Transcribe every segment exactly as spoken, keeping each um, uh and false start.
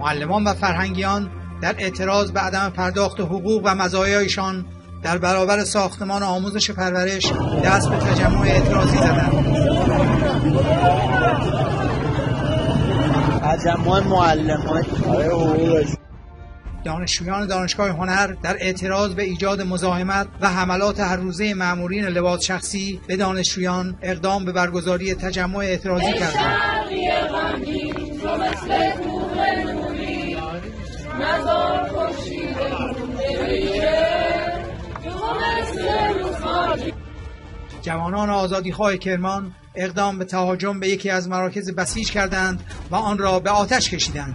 معلمان و فرهنگیان در اعتراض به عدم پرداخت حقوق و مزایایشان در برابر ساختمان آموزش و پرورش دست به تجمع اعتراضی زدند. تجمع معلمان دانشجویان دانشگاه هنر در اعتراض به ایجاد مزاحمت و حملات هر روزه مامورین لواط شخصی به دانشجویان اقدام به برگزاری تجمع اعتراضی کردند. جوانان آزادیخواه کرمان اقدام به تهاجم به یکی از مراکز بسیج کردند و آن را به آتش کشیدند.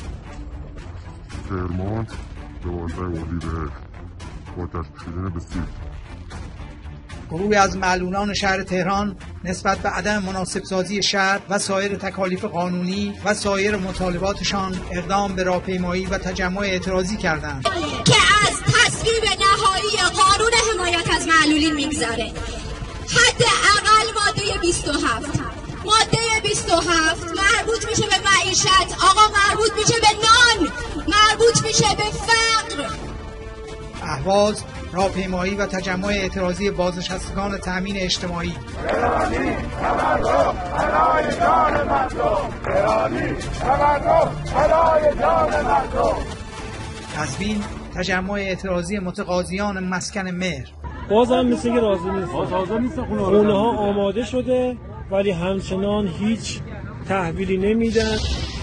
کرمان دوازده اردیبهشت آتش کشیدن بسیج. گروهی از معلولان شهر تهران نسبت به عدم مناسب سازی شهر و سایر تکالیف قانونی و سایر مطالباتشان اقدام به راهپیمایی و تجمع اعتراضی کردند که از تصویب نهایی قانون حمایت از معلولین میگذاره. حد اقل ماده بیست و هفت ماده بیست و هفت مربوط میشه به معیشت، آقا مربوط میشه به نان، مربوط میشه به فقر. اهواز راهپیمایی و تجمع اعتراضی بازنشستگان تامین اجتماعی. ایرانی تمرد علای جان مردم، ایرانی تمرد علای جان مردم. قزوین تجمع اعتراضی متقاضیان مسکن مهر. باز هم مثل که راضی نیست. خونه ها آماده شده ولی همچنان هیچ تحویلی نمیدن.